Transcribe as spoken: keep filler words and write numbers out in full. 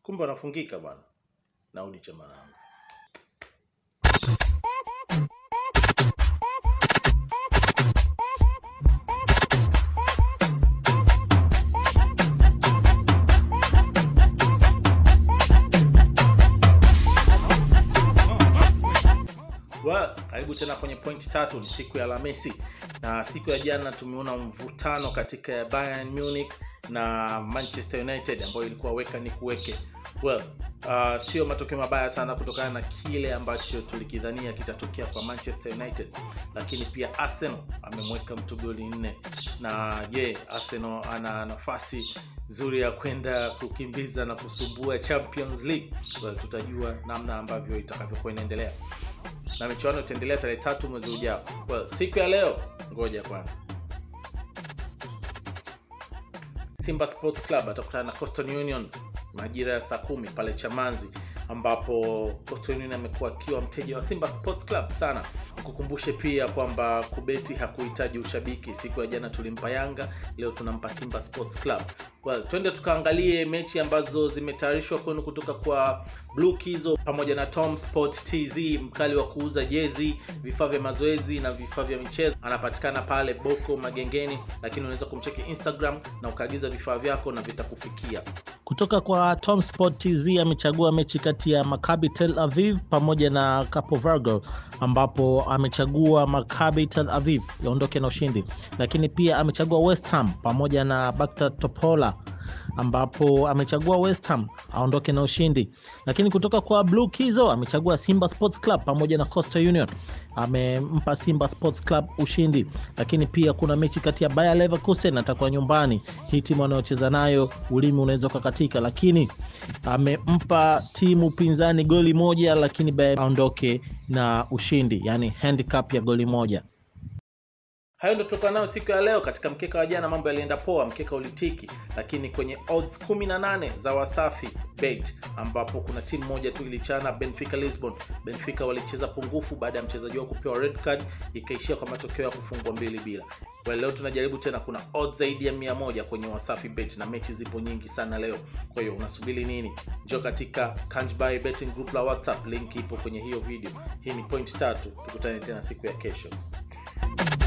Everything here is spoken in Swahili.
Kumbe anafungika bwana. Naudi chama langu. Well, karibu tena kwenye point tatu. Ni siku ya Alhamisi na siku ya jana tumeona mvutano katika Bayern Munich na Manchester United ambayo ilikuwa weka ni kuweke. Well, uh, sio matokeo mabaya sana kutokana na kile ambacho tulikidhania kitatokea kwa Manchester United, lakini pia Arsenal amemweka mtu goli nne. Na je, Arsenal ana nafasi nzuri ya kwenda kukimbiza na kusumbua Champions League? Well, tutajua namna ambavyo itakavyokuwa inaendelea. Na michuano itaendelea tarehe tatu mwezi ujao. Well, siku ya leo ngoja kwanza. Simba Sports Club atakutana na Coastal Union majira ya saa kumi pale Chamazi, ambapo Coastal Union amekuwa akiwa mteja wa Simba Sports Club sana. Kukumbushe pia kwamba kubeti hakuhitaji ushabiki. Siku ya jana tulimpa Yanga, leo tunampa Simba Sports Club. Well, twende tukaangalie mechi ambazo zimetayarishwa kwenu kutoka kwa Blue Kizo pamoja na Tom Sport T Z, mkali wa kuuza jezi, vifaa vya mazoezi na vifaa vya michezo. Anapatikana pale Boko Magengeni, lakini unaweza kumcheki Instagram na ukaagiza vifaa vyako na vitakufikia. Kutoka kwa Tom Sport T Z amechagua mechi kati ya Maccabi Tel Aviv pamoja na Capo Vergo, ambapo amechagua Maccabi Tel Aviv yaondoke na ushindi, lakini pia amechagua West Ham pamoja na Bakta Topola, ambapo amechagua West Ham aondoke na ushindi. Lakini kutoka kwa Blue Kizo amechagua Simba Sports Club pamoja na Coastal Union, amempa Simba Sports Club ushindi. Lakini pia kuna mechi kati ya Bayer Leverkusen atakuwa nyumbani, hii timu anayocheza nayo ulimi unaweza kukatika, lakini amempa timu pinzani goli moja, lakini Bayer aondoke na ushindi, yani handicap ya goli moja. Hayo ndio tutokana nayo siku ya leo. Katika mkeka wa jana mambo yalienda poa, mkeka ulitiki, lakini kwenye odds kumi na nane za Wasafi Bet, ambapo kuna timu moja tu ilichana, Benfica Lisbon. Benfica walicheza pungufu baada ya mchezaji wao kupewa red card, ikaishia kwa matokeo ya kufungwa mbili bila. Well, leo tunajaribu tena, kuna odds zaidi ya mia moja kwenye Wasafi Bet na mechi zipo nyingi sana leo. Kwa hiyo unasubiri nini? Njoo katika Kanjbai Betting Group la WhatsApp, link ipo kwenye hiyo video. Hii ni point tatu, tukutane tena siku ya kesho.